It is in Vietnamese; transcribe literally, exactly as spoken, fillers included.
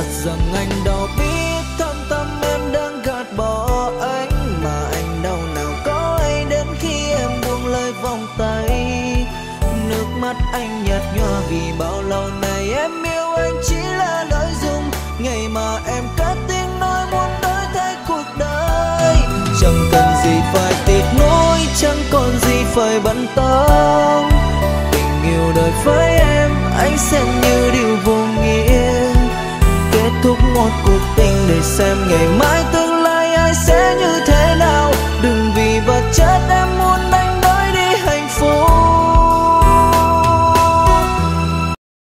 rằng anh đâu biết thâm tâm em đang gạt bỏ anh, mà anh đâu nào có hay đến khi em buông lời vòng tay. Nước mắt anh nhạt nhòa vì bao lâu nay em yêu anh chỉ là lời dùng, ngày mà em cất tiếng nói muốn đổi thay cuộc đời. Chẳng cần gì phải tiếc nuối, chẳng còn gì phải bận tâm, tình yêu đời với em anh xem như điều vô nghĩa. Kết thúc một cuộc tình để xem ngày mai tương lai ai sẽ như thế